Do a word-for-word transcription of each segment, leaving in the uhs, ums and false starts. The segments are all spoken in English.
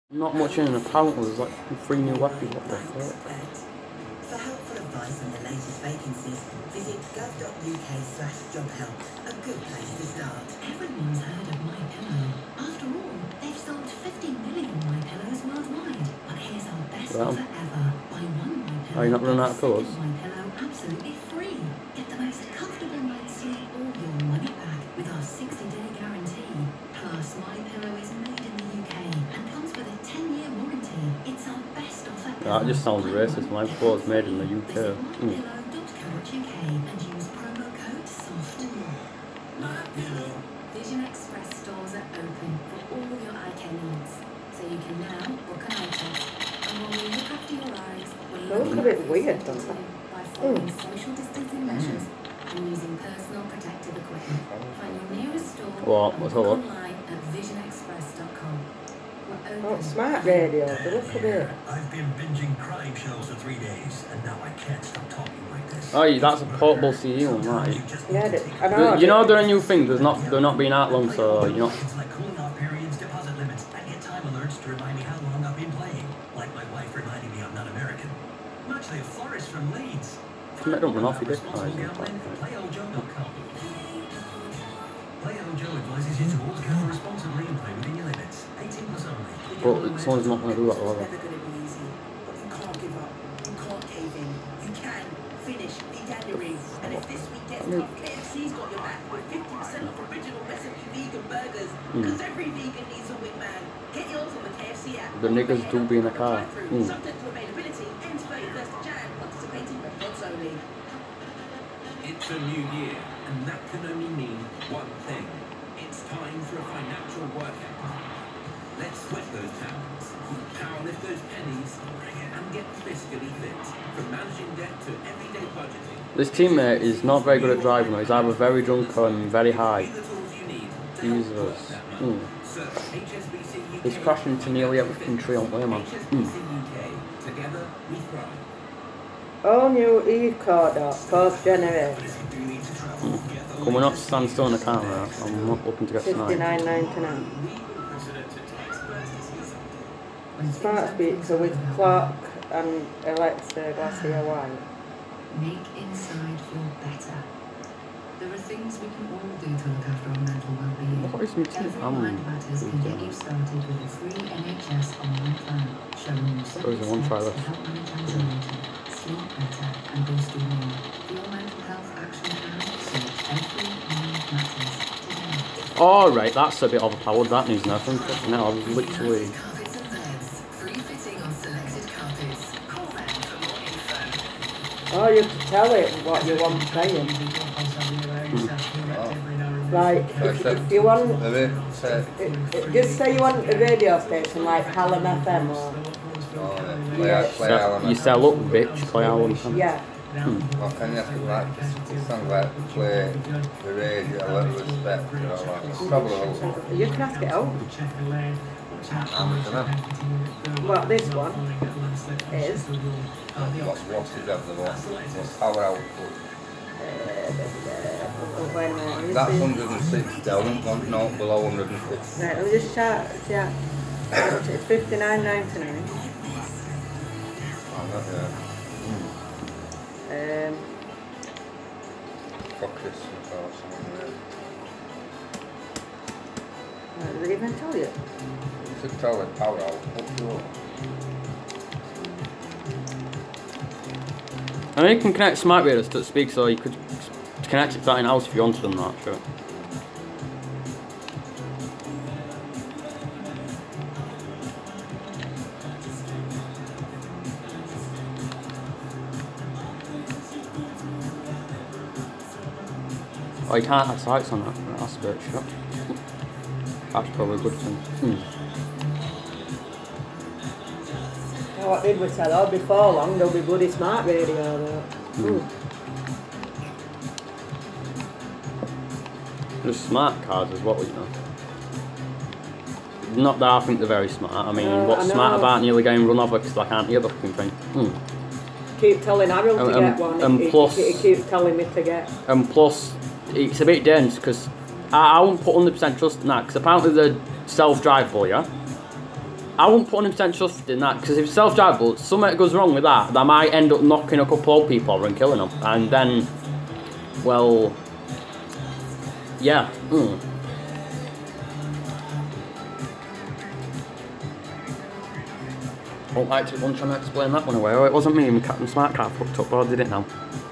Not much in, and apparently there's like three new weapons. What the fuck? For helpful advice on the latest vacancies, visit gov.uk slash job help. A good place to start. Everyone's heard of My Pillow. After all, they've sold fifty million My Pillows worldwide. But here's our best Well. offer ever. Buy one My Pillow. Are you not running out of pillows? My Pillow absolutely free. Get the most comfortable night's sleep or your money back with our sixty day guarantee. Plus, My Pillow is made in the U K and comes with a ten year warranty. It's our best offer ever. That just sounds racist. My thought it's made in the U K. Visit Mm. my pillow dot co dot U K and use promo code SOFT. My Pillow. Vision Express stores are open for all your eye care needs. So you can now book an eye test. And while we look after your eyes, we're They look a looking bit after weird, your don't safety they? by following social distancing measures and using personal protective equipment. Find your nearest store What? and What's book all that? online at vision express dot com. We're open. Oh, smart radio. They look a bit. I've been binging crime shows for three days, and now I can't stop talking like this. Oh, yeah, that's a portable C D one, right? Yeah, they, I know. But you know they're a new thing. There's not. They're not being out long, so you know. It's like cooling off periods, deposit limits, and get time alerts to remind me how long I've been playing. Like my wife reminding me I'm not American. Much like Flourish from Leeds. Can I don't run off your dick, Responsible guys? gambling at play old joe dot com. Play Old Joe advises you to always gamble responsibly and play within your limits. eighteen plus only. But someone's not going to do that, are It's they? never going to be easy, but you can't give up. You can't cave in. You can finish the January. And if this week gets tough, K F C's got your back with fifty percent off original recipe vegan burgers. Because every vegan needs a wingman. Get yours on the K F C app. The niggas do be in the car. Mm. Subject to availability, ends thirty-first of January. Participating restaurants only. It's a new year, and that can only mean one thing. It's time for a financial workout. Let's sweat those pounds, powerlift those pennies, and get fiscally fit. From managing debt to everyday budgeting. This teammate is not very good at driving. He's either very drunk or very high. Be the tools you need to Jesus. help work that money. Mm. Search H S B C U K. He's crashing into nearly every country on there, man. H S B C Mm. U K. Together we thrive. All new e-corridor, fourth generation. Mm. Can we not stand still in the car, right? I'm not looking to get sniped. fifty-nine ninety-nine. Smart speaker with clock and Alexa Glacier White. Make inside feel better. There are things we can all do to look after our mental well-being. What is my teeth? Every I'm- Mind Matters can get you started with a free N H S online plan showing you Suppose I simple won't try steps this. to help manage anxiety, sleep better, and boost your mood. For your mental health action plan, search Every Mind Matters today. Alright, that's a bit overpowered. That needs nothing. Now I was literally. Carpets and beds. Free fitting on selected carpets. Call them for more info. Oh, you have to tell it what you want playing. Like, if, if you want, it, it, just say you want a radio station like Hallam F M or... Play, play So, Alan. you sell up, bitch. Play Alan. Yeah. Well, can you have to like, it sounds like play the radio, a little respect, you know, like, probably a little. You can ask it out. I don't know. What this one is... What's, what's the job of the one? What's power output? Uh, wait a minute, let me That's see. one hundred sixty, I wouldn't want no below one hundred fifty. Right, let me just shout, yeah. It's fifty-nine ninety-nine. Oh, not yet. Um, Focus or something there. right, did it even tell you? You should tell it power output, sure. I mean, you can connect smart radios to speak, so you could connect it to that in house if you wanted them. That sure. Oh, you can't have sights on that. That's a bit shit. That's probably a good thing. Hmm. Oh, what did we tell her? Before long, there'll be bloody smart radio there. Mm. Just smart cars is what we know. Not that I think they're very smart. I mean, Uh, what's I smart know. about nearly getting run over because I can't hear the fucking thing? Hmm. Keep telling Harold Um, to get one. um, he, plus- he, he keeps telling me to get. And plus, it's a bit dense because I, I won't put one hundred percent trust in that because apparently they're self-drivable, yeah? I won't put one hundred percent trust in that, because if it's self-drivable, something goes wrong with that, that might end up knocking a couple old people over and killing them. And then, well, yeah. Mm. I won't like to be one trying to explain that one away. Oh, it wasn't me, my Captain Smart car fucked up, but I did it now.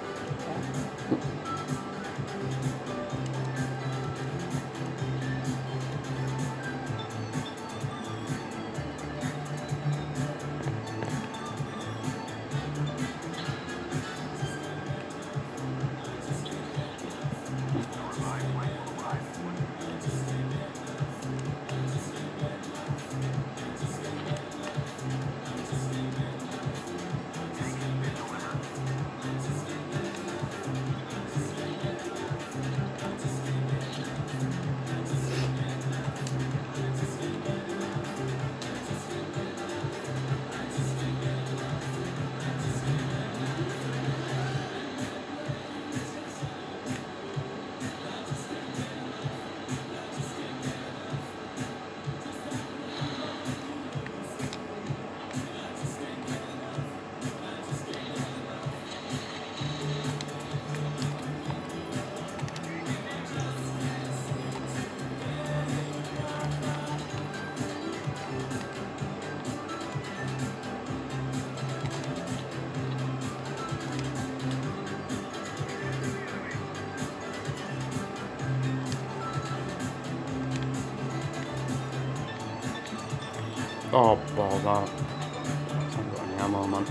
Oh, balls out. I haven't got any ammo, man.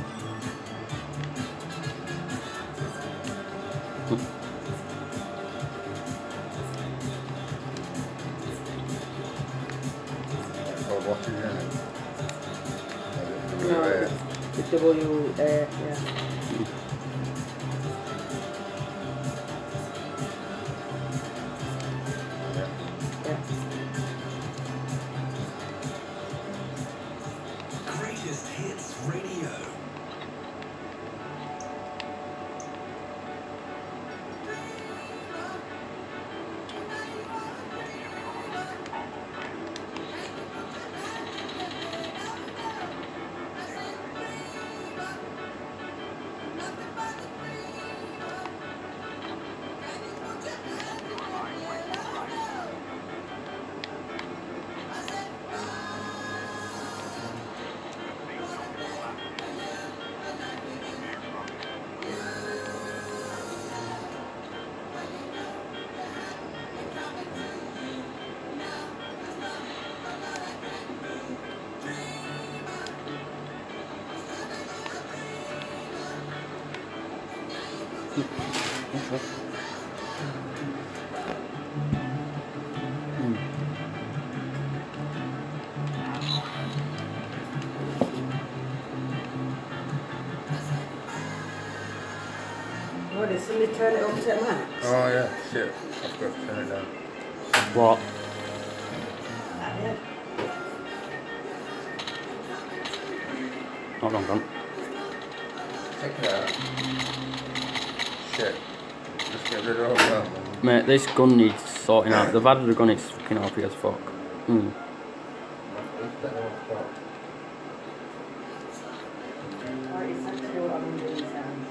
Oh, what is it? No, it's the W, uh, yeah. Greatest Hits Radio. Oh, did somebody turn it up to max? Oh yeah, shit. I've got to turn it down. What? That did. Hold on, gone. Check it out. Shit. Just get rid of all that. Mate, this gun needs sorting out. The valve of the gun is fucking O P as fuck. Mm. Oh, it's actually what I'm doing sounds.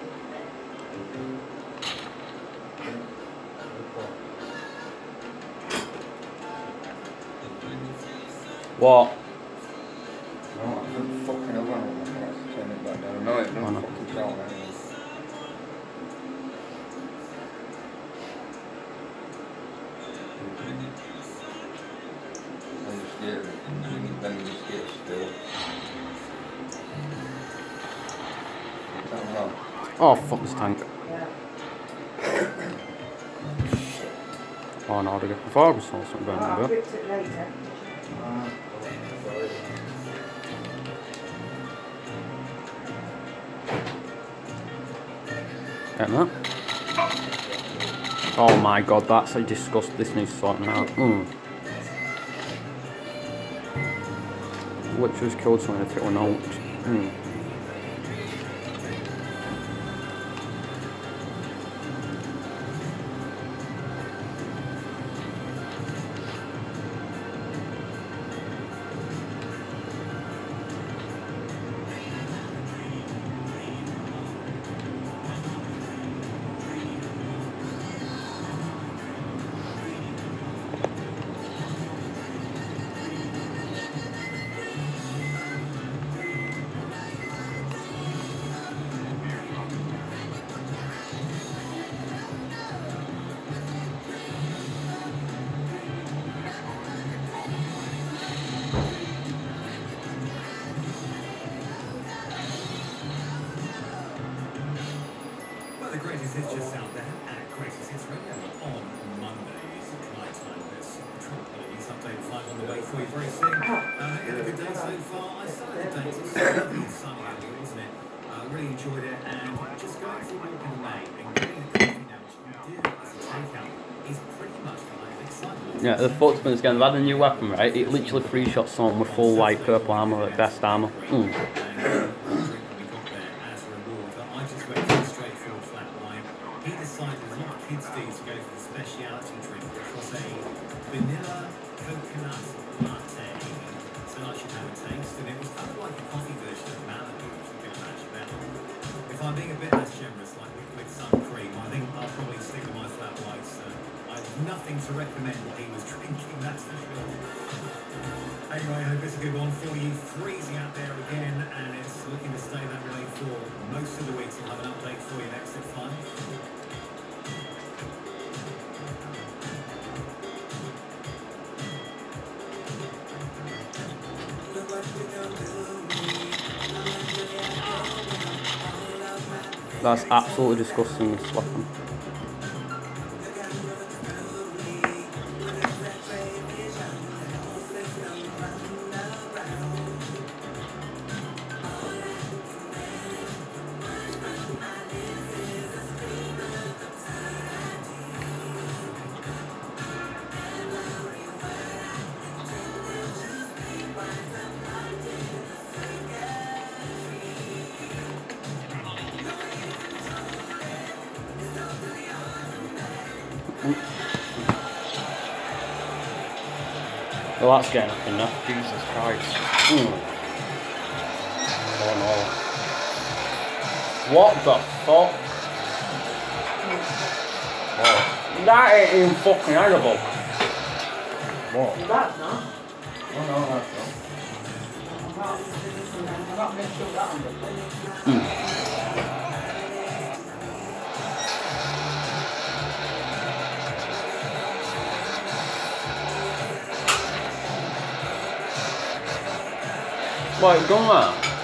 What? No, I couldn't fucking have one of them. I have to turn it back down. No, it's not Oh, no. fucking down anyway. Then just get it. Then you just get it still. Turn it on. Oh, fuck this tank. Yeah. Oh no, I thought I was saw something going Oh, I'll on there. fix it later. Ah, sorry. Getting that? Oh my god, that's a disgust. This needs sorting out. Mm. Which just killed someone if it were not. Mm. greatest hits just out there at Greatest Hits Radio on Mondays. My time this news update five on the way for you very soon. Uh, had a good day so far. I started the day, it was so lovely and sunny out here, wasn't it? I uh, really enjoyed it, and just going for a walk in the May and getting a coffee now, which you do as a takeout, is pretty much the life of excitement. Yeah, the footman's again, they've had a new weapon, right? It literally free shot someone with full white purple armour, like best armour. Mm. He decided as a lot of kids do to go for the speciality drink, which was a vanilla coconut latte. So I should have a taste, and it was kind of like a coffee version of Malibu, if you can imagine that. If I'm being a bit less generous, like liquid sun cream, I think I'll probably stick with my flat whites. Uh, I have nothing to recommend what he was drinking, that's for sure. Anyway, I hope it's a good one for you. Freezing out there again, and it's looking to stay that way for most of the week. So I'll have an update for you next at five. That's absolutely disgusting, this weapon. Well, that's getting up enough. Jesus Christ. Mm. Oh no. What the fuck? Oh. That ain't even fucking edible. What? That's not. Oh no, that's not. I'm not, I'm not going to show that on the plate. Mm. Right, go on.